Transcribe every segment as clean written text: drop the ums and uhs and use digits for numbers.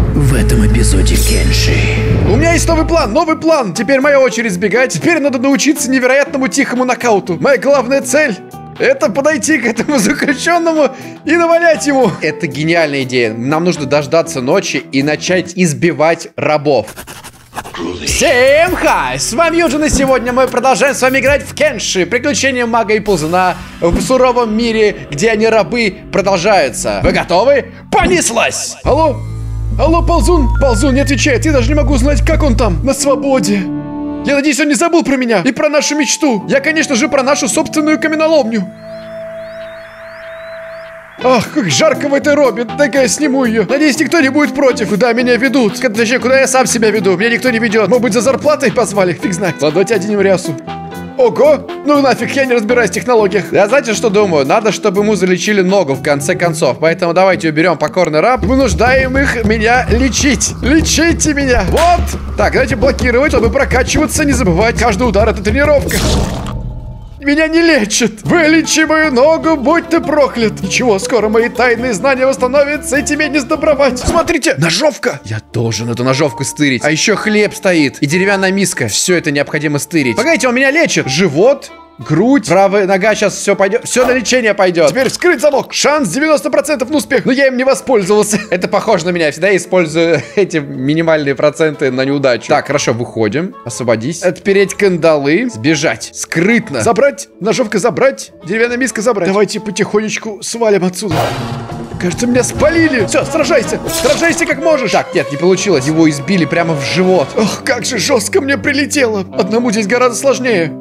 в этом эпизоде Кенши. У меня есть новый план. Теперь моя очередь сбегать. Теперь надо научиться невероятному тихому нокауту. Моя главная цель — это подойти к этому заключенному и навалять ему. Это гениальная идея. Нам нужно дождаться ночи и начать избивать рабов. Всем хай! С вами Юджин, и сегодня мы продолжаем с вами играть в Кенши. Приключения мага и ползуна в суровом мире, где они рабы, продолжаются. Вы готовы? Понеслась! Алло, ползун, не отвечает. Я даже не могу узнать, как он там, на свободе. Я надеюсь, он не забыл про меня и про нашу мечту. Я, конечно же, про нашу собственную каменоломню. Ах, как жарко в этой робе. Дай-ка я сниму ее. Надеюсь, никто не будет против. Куда меня ведут? Точнее, куда я сам себя веду? Меня никто не ведет. Может быть, за зарплатой позвали? Фиг знает. Ладно, давайте оденем рясу. Ого! Ну нафиг, я не разбираюсь в технологиях. Я знаете, что думаю? Надо, чтобы ему залечили ногу в конце концов. Поэтому давайте уберем покорный раб. Вынуждаем их меня лечить. Лечите меня. Вот. Так, давайте блокировать, чтобы прокачиваться. Не забывать, каждый удар — это тренировка. Меня не лечат. Вылечи мою ногу, будь ты проклят. Ничего, скоро мои тайные знания восстановятся, и тебе не сдобровать. Смотрите, ножовка. Я должен эту ножовку стырить. А еще хлеб стоит и деревянная миска. Все это необходимо стырить. Погодите, он меня лечит. Живот, грудь, правая нога, сейчас все пойдет. Все на лечение пойдет. Теперь вскрыть замок. Шанс 90% на успех. Но я им не воспользовался. Это похоже на меня. Я всегда использую эти минимальные проценты на неудачу. Так, хорошо, выходим. Освободись. Отпереть кандалы. Сбежать. Скрытно. Забрать. Ножовка забрать. Деревянная миска забрать. Давайте потихонечку свалим отсюда. Кажется, меня спалили. Все, сражайся. Сражайся как можешь. Так, нет, не получилось. Его избили прямо в живот. Ох, как же жестко мне прилетело. Одному здесь гораздо сложнее.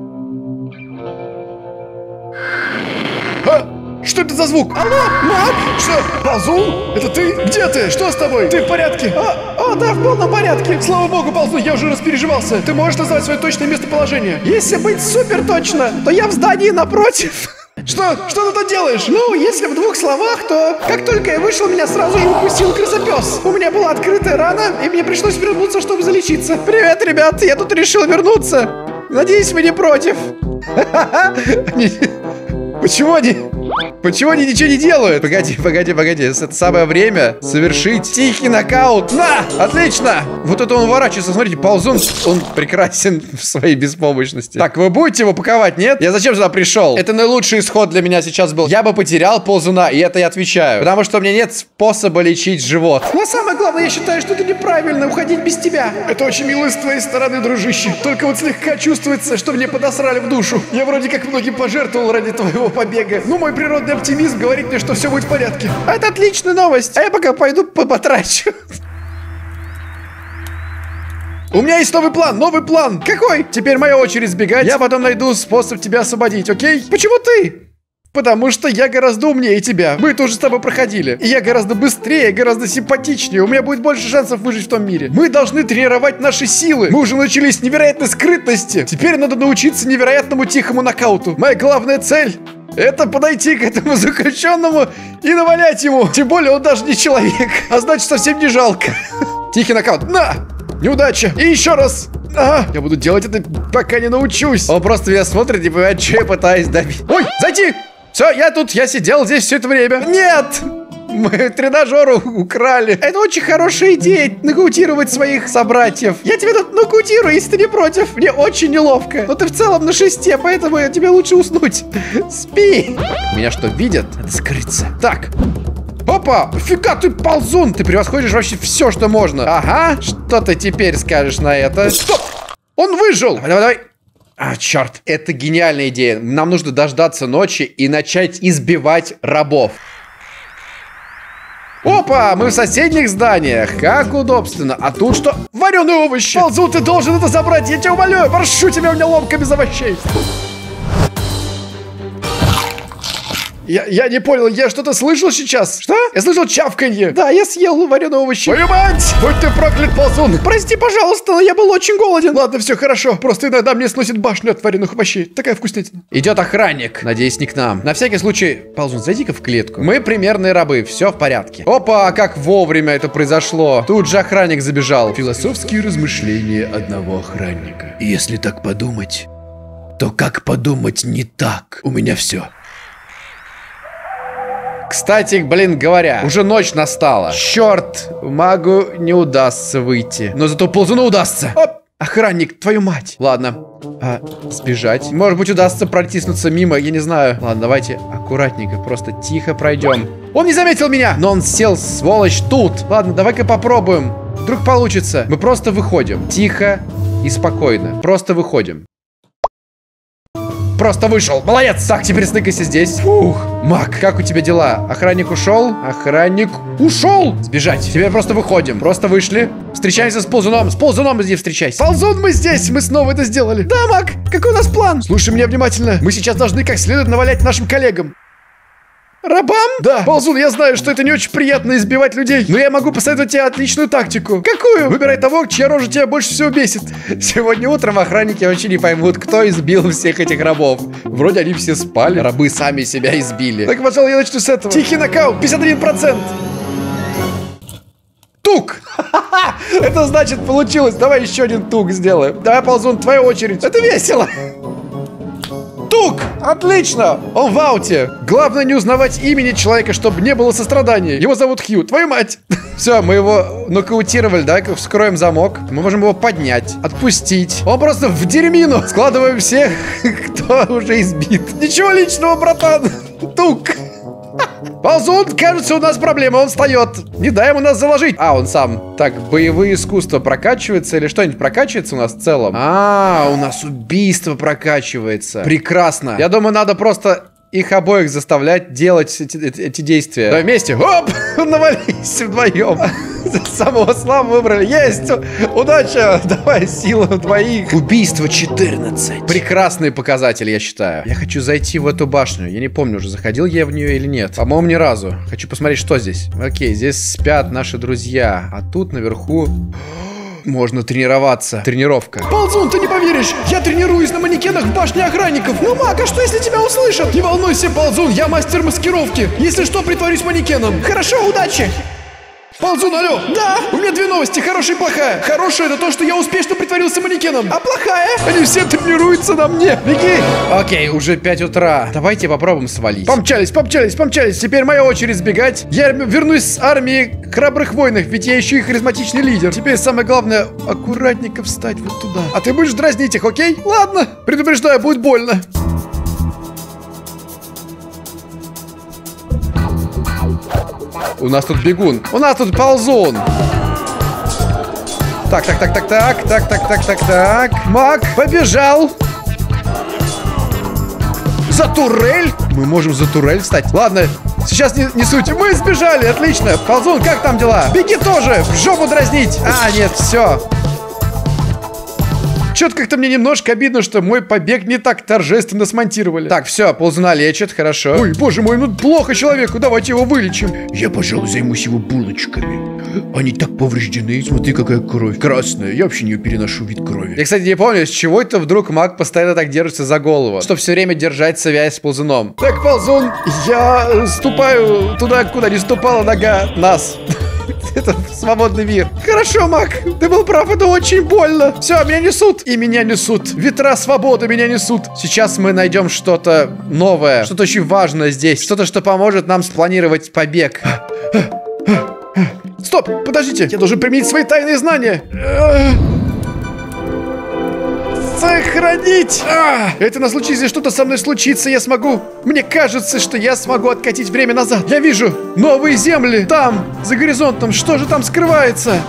Что это за звук? Алло, маг? Что? Ползун? Это ты? Где ты? Что с тобой? Ты в порядке? О, да, в полном порядке. Слава богу, Ползун, я уже распереживался. Ты можешь назвать свое точное местоположение? Если быть супер точно, то я в здании напротив. Что? Что ты тут делаешь? Ну, если в двух словах, то как только я вышел, меня сразу же укусил крысопес. У меня была открытая рана, и мне пришлось вернуться, чтобы залечиться. Привет, ребят, я тут решил вернуться. Надеюсь, вы не против. Почему они ничего не делают? Погоди. Это самое время совершить тихий нокаут. На! Отлично! Вот это он уворачивается. Смотрите, ползун. Он прекрасен в своей беспомощности. Так, вы будете его паковать, нет? Я зачем сюда пришел? Это наилучший исход для меня сейчас был. Я бы потерял ползуна, и это я отвечаю. Потому что у меня нет способа лечить живот. Но самое главное, я считаю, что это неправильно уходить без тебя. Это очень мило с твоей стороны, дружище. Только вот слегка чувствуется, что мне подосрали в душу. Я вроде как многим пожертвовал ради твоего побега. Ну, мой природный оптимизм говорит мне, что все будет в порядке. Это отличная новость. А я пока пойду потрачу. У меня есть новый план. Какой? Теперь моя очередь сбегать. Я потом найду способ тебя освободить, окей? Почему ты? Потому что я гораздо умнее тебя. Мы тоже с тобой проходили. И я гораздо быстрее, гораздо симпатичнее. У меня будет больше шансов выжить в том мире. Мы должны тренировать наши силы. Мы уже научились с невероятной скрытности. Теперь надо научиться невероятному тихому нокауту. Моя главная цель — это подойти к этому заключенному и навалять ему. Тем более он даже не человек. А значит, совсем не жалко. Тихий нокаут. На! Неудача. И еще раз. Ага. Я буду делать это, пока не научусь. Он просто меня смотрит и понимает, что я пытаюсь добить. Ой, зайти! Все, я сидел здесь все это время. Нет! Мы тренажеры украли. Это очень хорошая идея, нокаутировать своих собратьев. Я тебя тут нокаутирую, если ты не против. Мне очень неловко. Но ты в целом на шесте, поэтому тебе лучше уснуть. Спи. Меня что, видят? Надо скрыться. Так. Опа, фига ты ползун. Ты превосходишь вообще все, что можно. Ага, что ты теперь скажешь на это? Стоп, он выжил. Давай. А, черт, это гениальная идея. Нам нужно дождаться ночи и начать избивать рабов. Опа, мы в соседних зданиях. Как удобственно. А тут что? Вареные овощи. Ползун, ты должен это забрать. Я тебя умоляю. Прошу тебя, у меня ломка без овощей. Я не понял, я что-то слышал сейчас? Что? Я слышал чавканье. Да, я съел вареные овощи. Твою мать! Будь ты проклят, ползун. Прости, пожалуйста, но я был очень голоден. Ладно, все хорошо. Просто иногда мне сносит башню от вареных овощей. Такая вкуснятина. Идет охранник. Надеюсь, не к нам. На всякий случай, ползун, зайди-ка в клетку. Мы примерные рабы, все в порядке. Опа, как вовремя это произошло. Тут же охранник забежал. Философские размышления одного охранника. И если так подумать, то как подумать не так? У меня все. Кстати, блин, говоря, уже ночь настала. Черт, магу не удастся выйти. Но зато ползуну удастся. Оп! Охранник, твою мать. Ладно. Сбежать. Может быть, удастся протиснуться мимо, я не знаю. Ладно, давайте аккуратненько, просто тихо пройдем. Он не заметил меня, но он сел, сволочь, тут. Ладно, давай-ка попробуем. Вдруг получится. Мы просто выходим. Тихо и спокойно. Просто выходим. Просто вышел. Молодец. Так, теперь сныкайся здесь. Фух. Мак, как у тебя дела? Охранник ушел? Охранник ушел. Сбежать. Теперь просто выходим. Просто вышли. Встречаемся с ползуном. С ползуном здесь встречайся. Ползун, мы здесь. Мы снова это сделали. Да, Мак, какой у нас план? Слушай меня внимательно. Мы сейчас должны как следует навалять нашим коллегам. Рабам? Да. Ползун, я знаю, что это не очень приятно избивать людей, но я могу посоветовать тебе отличную тактику. Какую? Выбирай того, чья рожа тебя больше всего бесит. Сегодня утром охранники вообще не поймут, кто избил всех этих рабов. Вроде они все спали, рабы сами себя избили. Так, пожалуй, я начну с этого. Тихий нокаут, 51%. Тук! Это значит получилось. Давай еще один тук сделаем. Давай, Ползун, твоя очередь. Это весело. Тук! Отлично! Он в ауте. Главное не узнавать имени человека, чтобы не было сострадания. Его зовут Хью. Твою мать! Все, мы его нокаутировали. Давай-ка вскроем замок. Мы можем его поднять, отпустить. Он просто в дерьмину. Складываем всех, кто уже избит. Ничего личного, братан. Тук! Ползун, кажется, у нас проблема, он встает. Не дай ему нас заложить. Он сам. Так, боевые искусства прокачивается или что-нибудь прокачивается у нас в целом? У нас убийство прокачивается. Прекрасно. Я думаю, надо просто их обоих заставлять делать эти действия. Давай вместе. Оп! Навались вдвоем. Самого слабого выбрали. Есть! Удача! Давай, сила двоих. Убийство 14. Прекрасные показатели, я считаю. Я хочу зайти в эту башню. Я не помню, уже заходил я в нее или нет. По-моему, ни разу. Хочу посмотреть, что здесь. Окей, здесь спят наши друзья. А тут наверху... можно тренироваться. Тренировка. Ползун, ты не поверишь! Я тренируюсь на манекенах в башне охранников. Ну, Мак, а что, если тебя услышат? Не волнуйся, Ползун, я мастер маскировки. Если что, притворюсь манекеном. Хорошо, удачи! Ползун, алло! Да! У меня две новости, хорошая и плохая. Хорошая — это то, что я успешно притворился манекеном. А плохая? Они все тренируются на мне. Беги! Окей, уже 5 утра. Давайте попробуем свалить. Помчались, помчались, помчались. Теперь моя очередь сбегать. Я вернусь с армией храбрых воинов, ведь я еще и харизматичный лидер. Теперь самое главное — аккуратненько встать вот туда. А ты будешь дразнить их, окей? Ладно, предупреждаю, будет больно. У нас тут бегун. У нас тут ползун. Так. Мак, побежал. За турель? Мы можем за турель встать. Ладно, сейчас не суть. Мы сбежали, отлично. Ползун, как там дела? Беги тоже, в жопу дразнить. Нет, все. Что-то как-то мне немножко обидно, что мой побег не так торжественно смонтировали. Так, все, ползуна лечит, хорошо. Ой, боже мой, ну плохо человеку, давайте его вылечим. Я, пожалуй, займусь его булочками. Они так повреждены, смотри, какая кровь. Красная, я вообще не переношу вид крови. Я, кстати, не помню, с чего это вдруг Мак постоянно так держится за голову, чтобы все время держать связь с ползуном. Так, ползун, я ступаю туда, куда не ступала нога нас. Это свободный мир. Хорошо, Мак, ты был прав, это очень больно. Все, меня несут. И меня несут. Ветра свободы меня несут. Сейчас мы найдем что-то новое, что-то очень важное здесь. Что-то, что поможет нам спланировать побег. Стоп, подождите, я должен применить свои тайные знания. Сохранить! Это на случай, если что-то со мной случится, я смогу... Мне кажется, что я смогу откатить время назад. Я вижу новые земли. Там, за горизонтом. Что же там скрывается?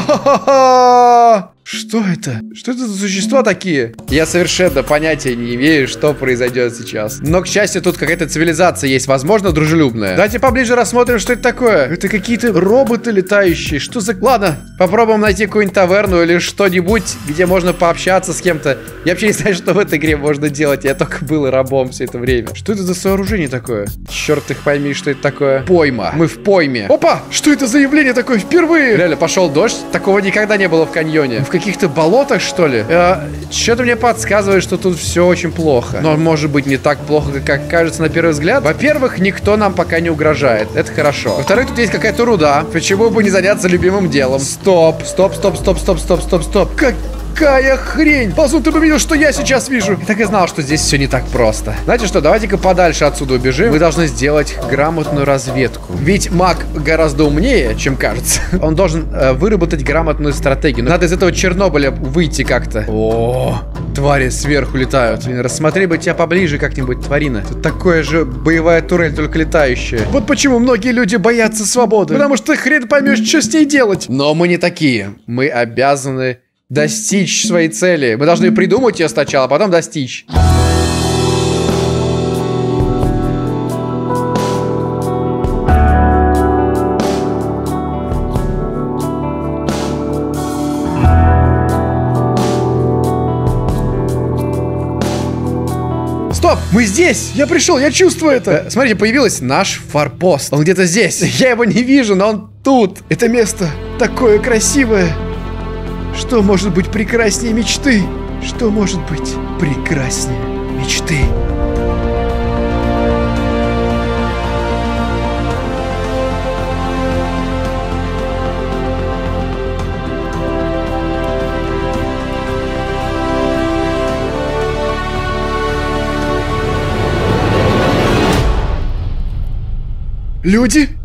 Что это? Что это за существа такие? Я совершенно понятия не имею, что произойдет сейчас. Но, к счастью, тут какая-то цивилизация есть, возможно, дружелюбная. Давайте поближе рассмотрим, что это такое. Это какие-то роботы летающие. Что за... Ладно, попробуем найти какую-нибудь таверну или что-нибудь, где можно пообщаться с кем-то. Я вообще не знаю, что в этой игре можно делать. Я только был рабом все это время. Что это за сооружение такое? Черт их пойми, что это такое. Пойма. Мы в пойме. Опа! Что это за явление такое впервые? Реально, пошел дождь. Такого никогда не было в каньоне. В каких-то болотах, что ли? Что-то мне подсказывает, что тут все очень плохо. Но может быть не так плохо, как кажется на первый взгляд. Во-первых, никто нам пока не угрожает. Это хорошо. Во-вторых, тут есть какая-то руда. Почему бы не заняться любимым делом? Стоп. Какая хрень! Ползун, ты бы видел, что я сейчас вижу. Я так и знал, что здесь все не так просто. Знаете что, давайте-ка подальше отсюда убежим. Мы должны сделать грамотную разведку. Ведь маг гораздо умнее, чем кажется. Он должен выработать грамотную стратегию. Надо из этого Чернобыля выйти как-то. О, твари сверху летают. Блин, рассмотри бы тебя поближе как-нибудь, тварина. Тут такое же боевая турель, только летающая. Вот почему многие люди боятся свободы. Потому что хрен поймешь, что с ней делать. Но мы не такие. Мы обязаны достичь своей цели. Мы должны придумать ее сначала, а потом достичь. Стоп, мы здесь! Я пришел, я чувствую это! Смотрите, появился наш форпост. Он где-то здесь. Я его не вижу, но он тут. Это место такое красивое. Что может быть прекраснее мечты? Что может быть прекраснее мечты? Люди?